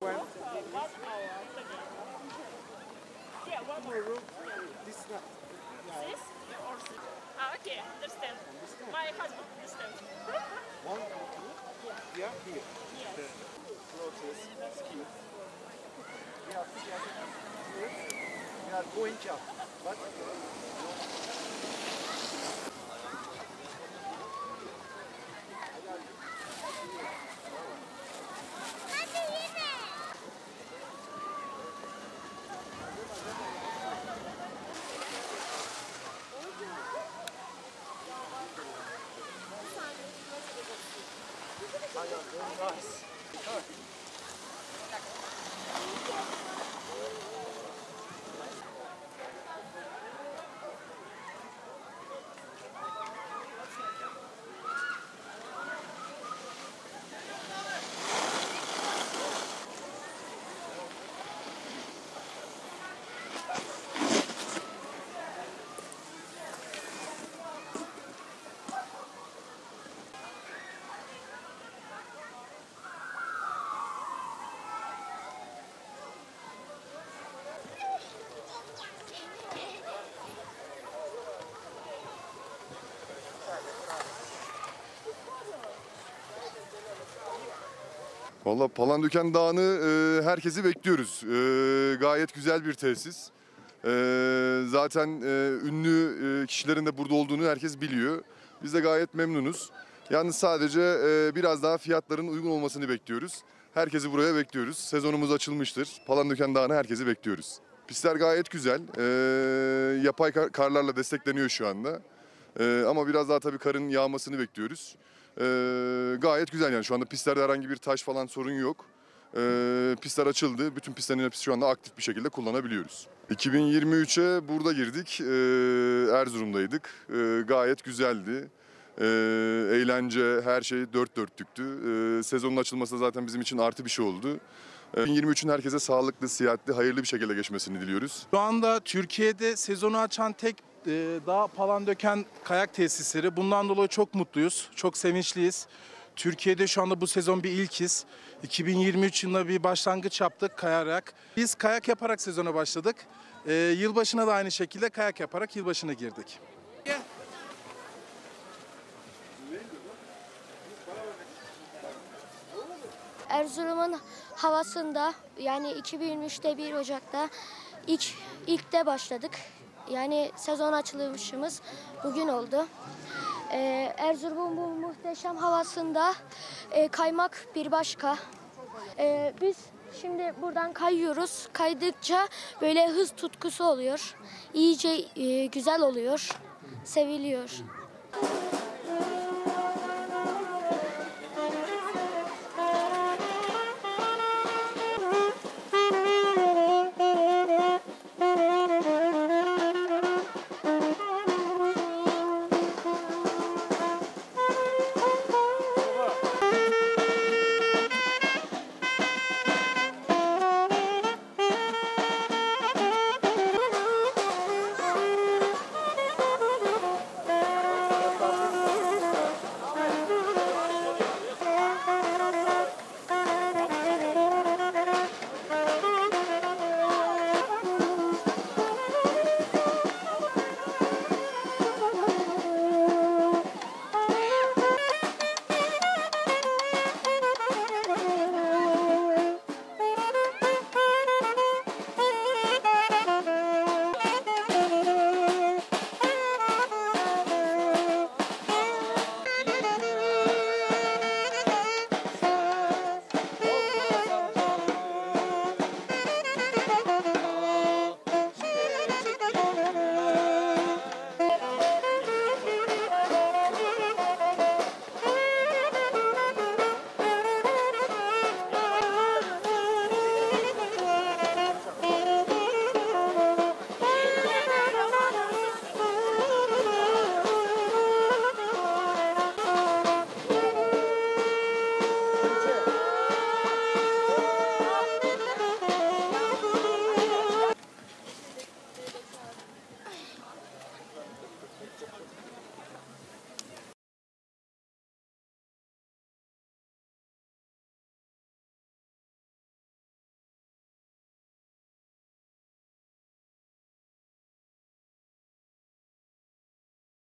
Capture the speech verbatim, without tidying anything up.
One hour. This is not. This or this? Ah, okay, understand. My husband understand. One, two. Yeah, here. Yes. Process, skill. We are together. We are going up. But very nice. Valla Palandöken Dağı'nı e, herkesi bekliyoruz. E, gayet güzel bir tesis. E, zaten e, ünlü e, kişilerin de burada olduğunu herkes biliyor. Biz de gayet memnunuz. Yalnız sadece e, biraz daha fiyatların uygun olmasını bekliyoruz. Herkesi buraya bekliyoruz. Sezonumuz açılmıştır. Palandöken Dağı'na herkesi bekliyoruz. Pistler gayet güzel. E, yapay kar, karlarla destekleniyor şu anda. E, ama biraz daha tabii karın yağmasını bekliyoruz. Ee, gayet güzel yani şu anda pistlerde herhangi bir taş falan sorun yok. Ee, pistler açıldı. Bütün pistlerin hepsi şu anda aktif bir şekilde kullanabiliyoruz. iki bin yirmi üçe burada girdik. Ee, Erzurum'daydık. Ee, gayet güzeldi. Ee, eğlence, her şey dört dörtlüktü. Ee, sezonun açılması da zaten bizim için artı bir şey oldu. iki bin yirmi üçün herkese sağlıklı, sıhhatli, hayırlı bir şekilde geçmesini diliyoruz. Şu anda Türkiye'de sezonu açan tek e, dağ Palandöken kayak tesisleri. Bundan dolayı çok mutluyuz, çok sevinçliyiz. Türkiye'de şu anda bu sezon bir ilkiz. iki bin yirmi üç yılında bir başlangıç yaptık kayarak. Biz kayak yaparak sezona başladık. E, yılbaşına da aynı şekilde kayak yaparak yılbaşına girdik. Erzurum'un havasında yani iki bin yirmi üçte bir Ocak'ta ilk ilkte başladık. Yani sezon açılışımız bugün oldu. Ee, Erzurum'un bu muhteşem havasında e, kaymak bir başka. Ee, biz şimdi buradan kayıyoruz. Kaydıkça böyle hız tutkusu oluyor. İyice e, güzel oluyor. Seviliyor.